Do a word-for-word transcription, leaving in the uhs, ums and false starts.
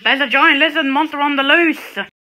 There's a giant lizard monster on the loose.